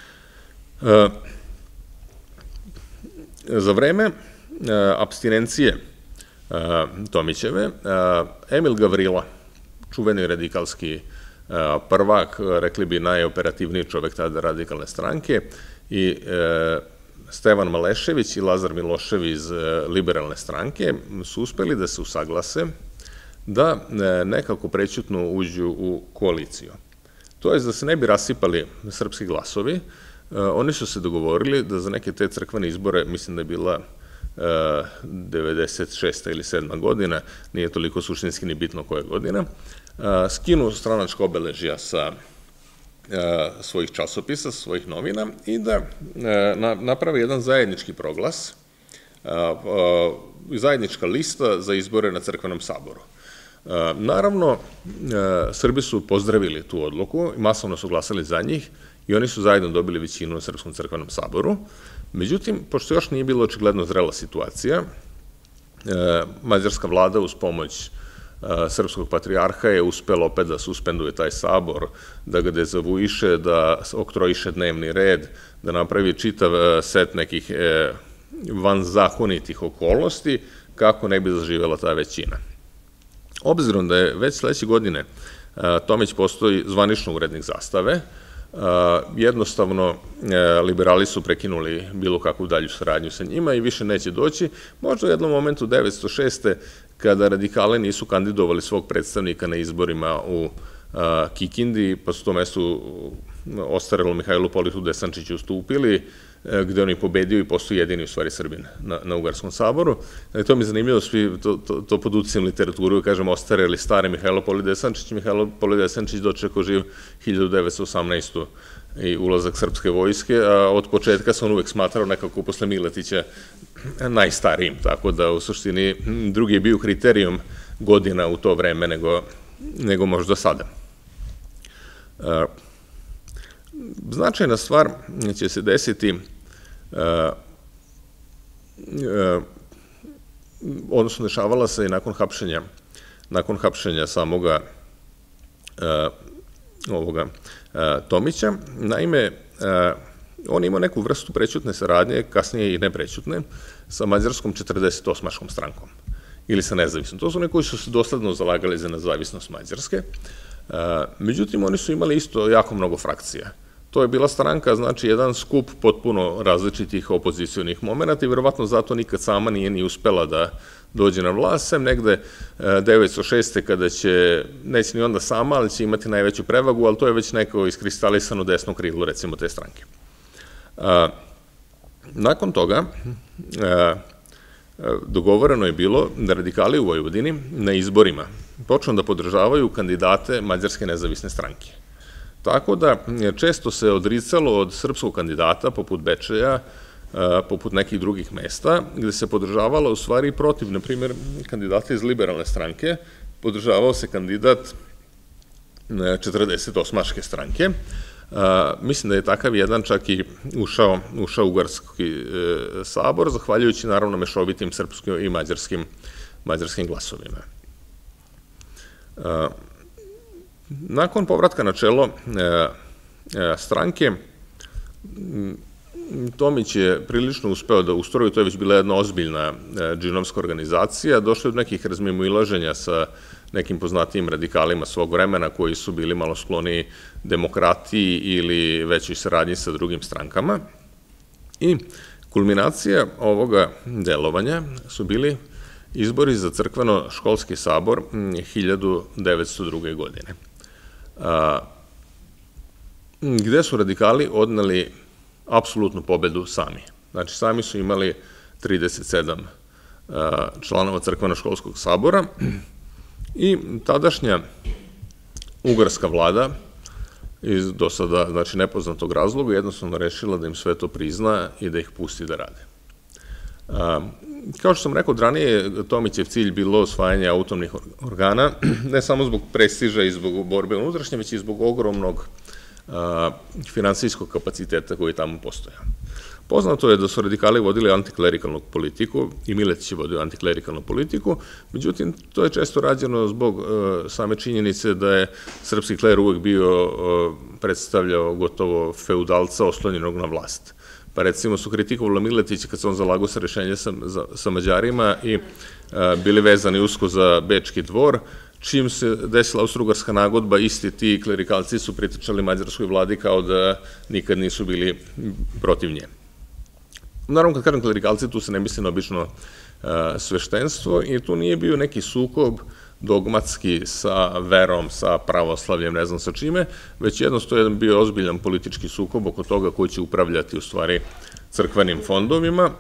Za vreme apstinencije Tomićeve, Emil Gavrila, čuveni radikalski prvak, rekli bi najoperativniji čovek tada radikalne stranke, i Stevan Malešević i Lazar Milošević iz liberalne stranke su uspeli da se usaglase da nekako prećutno uđu u koaliciju. To je da se ne bi rasipali srpski glasovi, oni su se dogovorili da za neke te crkvene izbore, mislim da je bila devedeset šesta ili sedma godina, nije toliko suštinski ni bitno koja godina, skinu stranačka obeležja sa svojih časopisa, svojih novina i da naprave jedan zajednički proglas, zajednička lista za izbore na crkvenom saboru. Naravno, Srbi su pozdravili tu odluku, masovno su glasali za njih i oni su zajedno dobili većinu na Srpskom crkvenom saboru. Međutim, pošto još nije bilo očigledno zrela situacija, mađarska vlada uz pomoć srpskog patrijarha je uspela opet da suspenduje taj sabor, da ga dezavuiše, da oktrojiše dnevni red, da napravi čitav set nekih vanzakonitih okolnosti kako ne bi zaživela ta većina. Obzirom da je već sledeće godine Tomić postoji zvanično urednik Zastave, jednostavno liberali su prekinuli bilo kakvu dalju saradnju sa njima i više neće doći. Možda u jednom momentu devetsto šeste kada radikale nisu kandidovali svog predstavnika na izborima u Kikindi, pa su to mesto ostarelo Mihajlu Politu Desančiću ustupili, gde on je pobedio i postao jedini u stvari Srbin na Ugarskom saboru. To mi je zanimljivo, svi to pod uticajem literaturu, kažem, ostareli stari Mihajlo Poli Desančić. Mihajlo Poli Desančić dočekao živ hiljadu devetsto osamnaestu i ulazak srpske vojske, a od početka se on uvek smatrao nekako posle Miletića najstarijim, tako da u suštini drugi je bio kriterijum godina u to vreme nego možda sada. Značajna stvar će se desiti, odnosno dešavala se i nakon hapšenja, nakon hapšenja samoga ovoga Tomića. Naime, on imao neku vrstu prećutne saradnje, kasnije i neprećutne, sa mađarskom četrdeset osmaškom strankom ili sa nezavisnom. To su oni koji su se dosledno zalagali za nezavisnost Mađarske. Međutim, oni su imali isto jako mnogo frakcija. To je bila stranka, znači, jedan skup potpuno različitih opozicijonih momenta i verovatno zato nikad sama nije ni uspela da dođe na vlast, sem negde devetsto šeste kada će, neće ni onda sama, ali će imati najveću prevagu, ali to je već neko iskristalisano desno krilo, recimo, te stranke. Nakon toga, dogovoreno je bilo da radikali u Vojvodini na izborima počnu da podržavaju kandidate Mađarske nezavisne stranke. Tako da često se odricalo od srpskog kandidata, poput Bečeja, poput nekih drugih mesta, gde se podržavalo u stvari protiv, na primjer, kandidata iz liberalne stranke, podržavao se kandidat četrdeset osmaške stranke. Mislim da je takav jedan čak i ušao u Ugarski sabor, zahvaljujući naravno mešovitim srpskim i mađarskim glasovima. Nakon povratka na čelo stranke, Tomić je prilično uspeo da ustroji, to je već bila jedna ozbiljna džinovska organizacija, došlo je do nekih razmimoilaženja sa nekim poznatijim radikalima svog vremena koji su bili malo skloni demokratiji ili većoj saradnji sa drugim strankama. I kulminacija ovoga delovanja su bili izbori za crkveno-školski sabor hiljadu devetsto druge. godine, gde su radikali odneli apsolutnu pobedu sami. Znači, sami su imali trideset sedam članova crkveno-školskog sabora i tadašnja ugarska vlada iz do sada, znači, nepoznatog razloga jednostavno rešila da im sve to prizna i da ih pusti da rade. Kao što sam rekao, ranije Tomićev cilj bilo osvajanje autonomnih organa, ne samo zbog prestiža i zbog borbe unutrašnje, već i zbog ogromnog finansijskog kapaciteta koji tamo postoja. Poznato je da su radikali vodili antiklerikalnu politiku i Miletić je vodio antiklerikalnu politiku, međutim, to je često rađeno zbog same činjenice da je srpski kler uvek bio predstavljao gotovo feudalca oslonjenog na vlast. Pa recimo su kritikovali Miletića kad se on zalagao sa rešenje sa Mađarima i bili vezani usko za Bečki dvor. Čim se desila austrougarska nagodba, isti ti klerikalci su pritičali mađarskoj vladi kao da nikad nisu bili protiv nje. Naravno, kad kažem klerikalci, tu se ne misli na obično sveštenstvo i tu nije bio neki sukob dogmatski sa verom, sa pravoslavljem, ne znam sa čime, već jednostavno je bio ozbiljan politički sukob oko toga koji će upravljati u stvari crkvenim fondovima,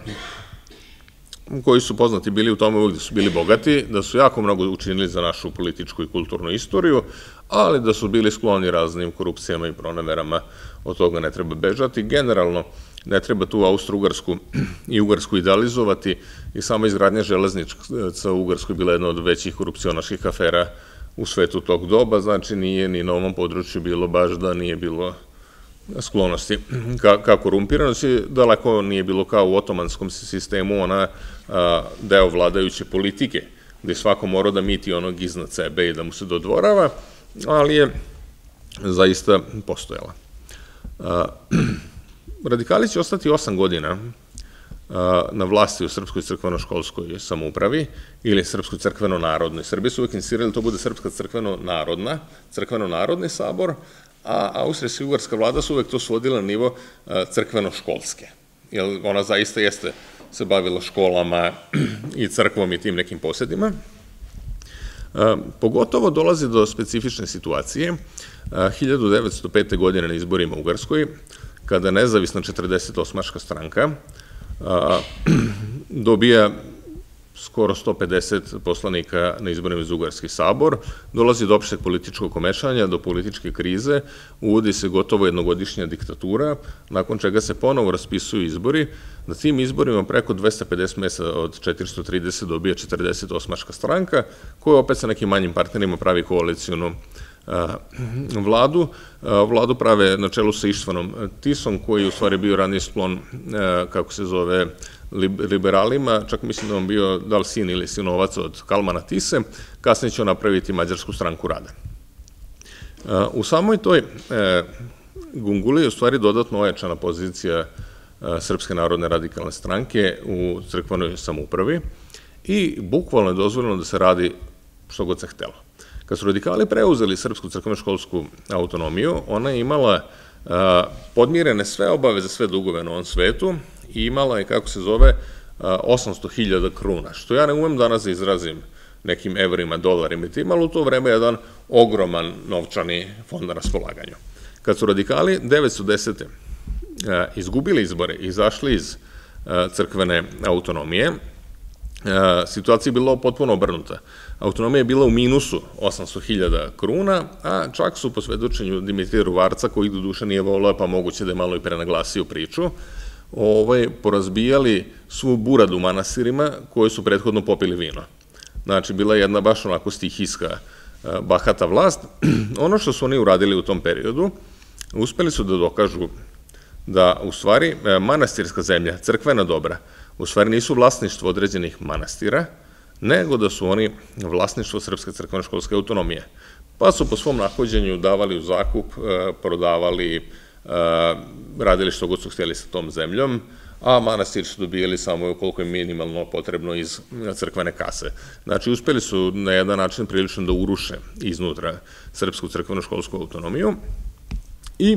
koji su poznati bili u tome uvijek da su bili bogati, da su jako mnogo učinili za našu političku i kulturnu istoriju, ali da su bili skloni raznim korupcijama i proneverama, od toga ne treba bežati. Generalno, ne treba tu Austro-Ugarsku i Ugarsku idealizovati i sama izgradnja železnica u Ugarskoj bila jedna od većih korupcionaških afera u svetu tog doba, znači nije ni na ovom području bilo baš da nije bilo sklonosti ka korumpiranosti, daleko nije bilo kao u otomanskom sistemu ona deo vladajuće politike, gde svako mora da miti onog iznad sebe i da mu se dodvorava, ali je zaista postojala. Radikali će ostati osam godina na vlasti u Srpskoj crkveno-školskoj samoupravi ili Srpskoj crkveno-narodnoj. Srbi su uvijek insistirali da to bude Srpska crkveno-narodna, crkveno-narodni sabor, a austrijska i ugarska vlada su uvek to svodila na nivo crkveno-školske. Jer ona zaista jeste se bavila školama i crkvom i tim nekim posjedima. Pogotovo dolazi do specifične situacije hiljadu devetsto pete. godine na izborima u Ugarskoj, kada nezavisna četrdesetosmaška stranka dobija skoro sto pedeset poslanika na izborima za Ugarski sabor, dolazi do opšteg političkog komešanja, do političke krize, uvodi se gotovo jednogodišnja diktatura, nakon čega se ponovo raspisuju izbori. Na tim izborima preko dvesta pedeset mesta od četiristo trideset dobija četrdesetosmaška stranka, koja opet sa nekim manjim partnerima pravi koalicijonu vladu. Vladu prave na čelu sa Ištvanom Tisom, koji je u stvari bio ranije sklon, kako se zove, liberalima, čak mislim da on bio da li sin ili sinovac od Kalmana Tise, kasnije će on napraviti Mađarsku stranku rada. U samoj toj gunguli je u stvari dodatno ojačana pozicija Srpske narodne radikalne stranke u crkvenoj samoupravi i bukvalno je dozvoljeno da se radi što god se htelo. Kad su radikali preuzeli Srpsku crkveno-školsku autonomiju, ona je imala podmirene sve obaveze, sve dugove na ovom svetu i imala je, kako se zove, osamsto hiljada kruna, što ja ne umem danas da izrazim nekim evrima, dolarima, i imalo u to vreme jedan ogroman novčani fond na raspolaganju. Kad su radikali devetsto desete. izgubili izbore i izašli iz crkvene autonomije, situacija je bila potpuno obrnuta. Autonomija je bila u minusu osamsto hiljada kruna, a čak su po svedočenju Dimitrija Ruvarca, koji do duše nije volao, pa moguće da je malo i prenaglasio priču, porazbijali svu buradu u manastirima koji su prethodno popili vino. Znači, bila je jedna baš onako stihijska, bahata vlast. Ono što su oni uradili u tom periodu, uspeli su da dokažu da, u stvari, manastirska zemlja, crkvena dobra, u stvari nisu vlasništvo određenih manastira, nego da su oni vlasništvo Srpske crkveno-školske autonomije. Pa su po svom nahođenju davali u zakup, prodavali, radili što god su htjeli sa tom zemljom, a manastir su dobijali samo koliko je minimalno potrebno iz crkvene kase. Znači, uspjeli su na jedan način prilično da uruše iznutra Srpsku crkveno-školsku autonomiju i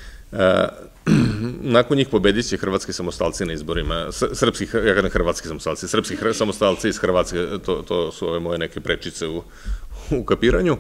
nakon njih pobedit će hrvatski samostalci na izborima, srpski, ja kažem hrvatski samostalci, srpski samostalci iz Hrvatske, to su ove moje neke prečice u kapiranju.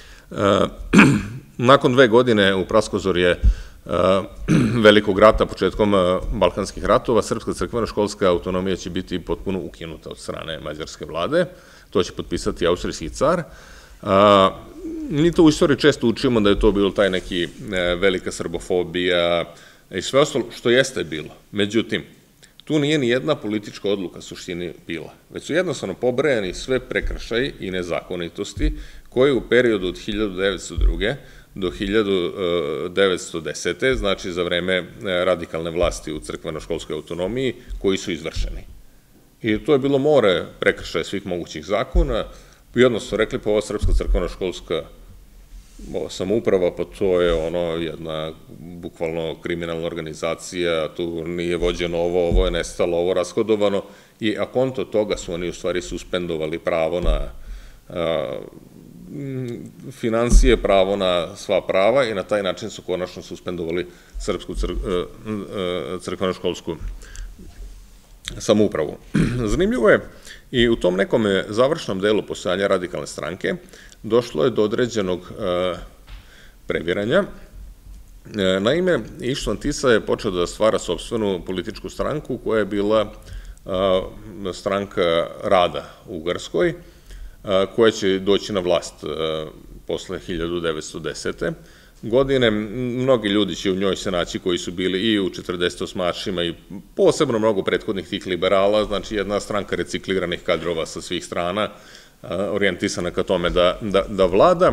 Nakon dve godine u Praskozorje velikog rata, početkom Balkanskih ratova, Srpska crkveno-školska autonomija će biti potpuno ukinuta od strane mađarske vlade. To će potpisati austrijski car. Mi to u istoriji često učimo da je to bilo taj neki velika srbofobija i sve ostalo, što jeste bilo. Međutim, tu nije ni jedna politička odluka suštini bila, već su jednostavno pobrojani sve prekršaji i nezakonitosti koje u periodu od hiljadu devetsto druge do hiljadu devetsto desete. znači za vreme radikalne vlasti u crkveno-školskoj autonomiji, koji su izvršeni. I to je bilo more prekršaja svih mogućih zakona. Jedno su rekli, pa ova Srpska crkveno-školska samouprava, pa to je ono jedna bukvalno kriminalna organizacija, tu nije vođeno ovo, ovo je nestalo, ovo rashodovano, i a konto toga su oni u stvari suspendovali pravo na financije, pravo na sva prava, i na taj način su konačno suspendovali Srpsku crkveno-školsku samoupravu. Zanimljivo je i u tom nekom završnom delu postojanja radikalne stranke došlo je do određenog previranja. Naime, Ištvan Tisa je počeo da stvara sopstvenu političku stranku koja je bila stranka rada u Ugarskoj, koja će doći na vlast posle hiljadu devetsto desete. godine. Mnogi ljudi će u njoj se naći koji su bili i u četrdesetosmašima i posebno mnogo prethodnih tih liberala, znači jedna stranka recikliranih kadrova sa svih strana, orijentisana ka tome da vlada.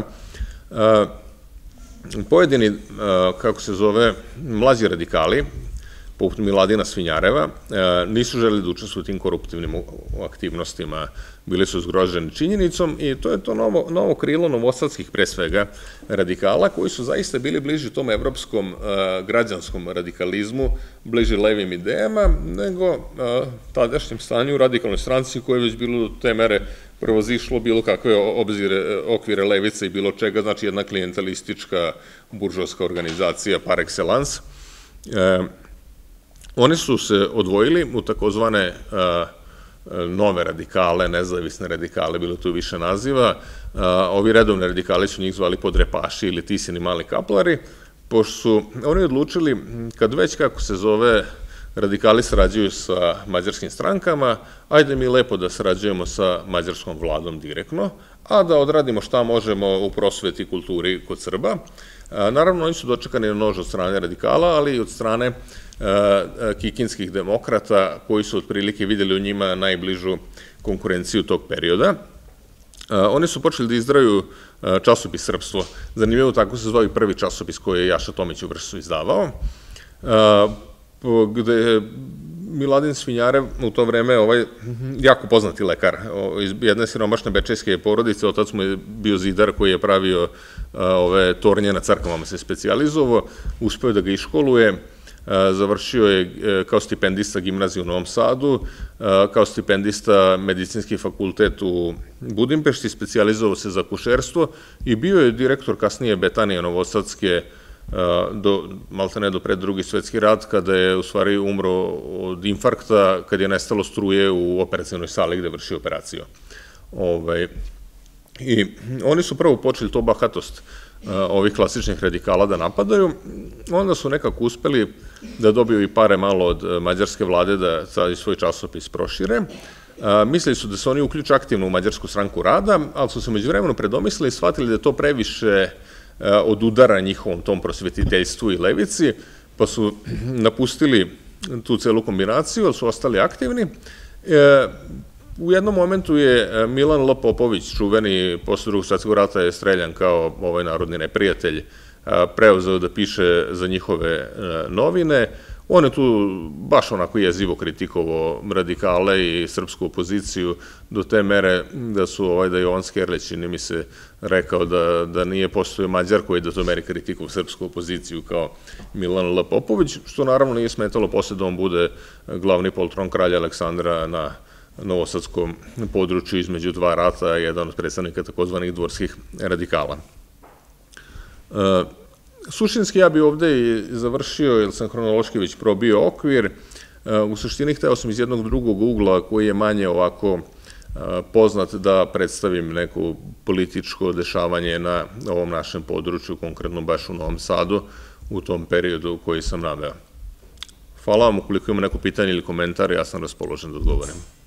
Pojedini, kako se zove, mlađi radikali, poput Miladina Svinjareva, nisu želi da učestvuju u tim koruptivnim aktivnostima, bili su zgroženi činjenicom, i to je to novo krilo novosadskih, pre svega, radikala, koji su zaista bili bliži tom evropskom građanskom radikalizmu, bliži levim idejama, nego tadašnjem stanju u radikalnoj stranci, koje je već bilo do te mere prevozišlo bilo kakve obzire, okvire levice i bilo čega, znači jedna klijentelistička buržovska organizacija par excellence. Oni su se odvojili u takozvane nove radikale, nezavisne radikale, bilo tu više naziva. Ovi redovni radikali su njih zvali podrepaši ili tisini mali kaplari, pošto su oni odlučili, kad već kako se zove, radikali sarađuju sa mađarskim strankama, ajde mi lepo da sarađujemo sa mađarskom vladom direktno, a da odradimo šta možemo u prosveti i kulturi kod Srba. Naravno, oni su dočekani na nož od strane radikala, ali i od strane kikinskih demokrata, koji su otprilike videli u njima najbližu konkurenciju tog perioda. Oni su počeli da izdaju časopis Srpstvo. Zanimljivo, tako se zove prvi časopis koji je Jaša Tomić u Vršcu izdavao, gde je Miladin Svinjarev u to vreme ovaj jako poznati lekar iz jedne siromašne bečejske porodice, otac mu je bio zidar koji je pravio ove tornje na crkvama, se specijalizovao, uspeo da ga iškoluje, završio je kao stipendista gimnaziju u Novom Sadu, kao stipendista medicinski fakultet u Budimpešti, specijalizovao se za akušerstvo i bio je direktor kasnije Betanije Novosadske, malte ne do pred Drugi svetski rat, kada je u stvari umro od infarkta, kad je nestalo struje u operacijnoj sali gde vrši operaciju. I oni su prvo počeli to bahatost ovih klasičnih radikala da napadaju, onda su nekako uspeli da dobiju i pare malo od mađarske vlade da svoj časopis prošire. Mislili su da se oni uključe aktivno u Mađarsku stranku rada, ali su se međuvremeno predomislili i shvatili da je to previše od udara njihovom tom prosvetiteljstvu i levici, pa su napustili tu celu kombinaciju, ali su ostali aktivni. U jednom momentu je Milan L. Popović, čuveni posle Drugog svetskog rata je streljan kao ovaj narodni neprijatelj, preuzeo da piše za njihove novine. On je tu baš onako jezivo kritikovao radikale i srpsku opoziciju do te mere da su ovaj da Jovan Skerlić, čini mi se, rekao da nije postojao Mađar koji da to meri kritikovao srpsku opoziciju kao Milan L. Popović, što naravno nije smetalo posle da on bude glavni poltron kralja Aleksandra na novosadskom području između dva rata, jedan od predstavnika takozvanih dvorskih radikala. Suštinski ja bi ovde i završio, jer sam hronološki već probio okvir. U suštini hteo sam iz jednog drugog ugla koji je manje ovako poznat da predstavim neko političko dešavanje na ovom našem području, konkretno baš u Novom Sadu, u tom periodu koji sam naveo. Hvala vam, ukoliko ima neko pitanje ili komentar, ja sam raspoložen da odgovorim.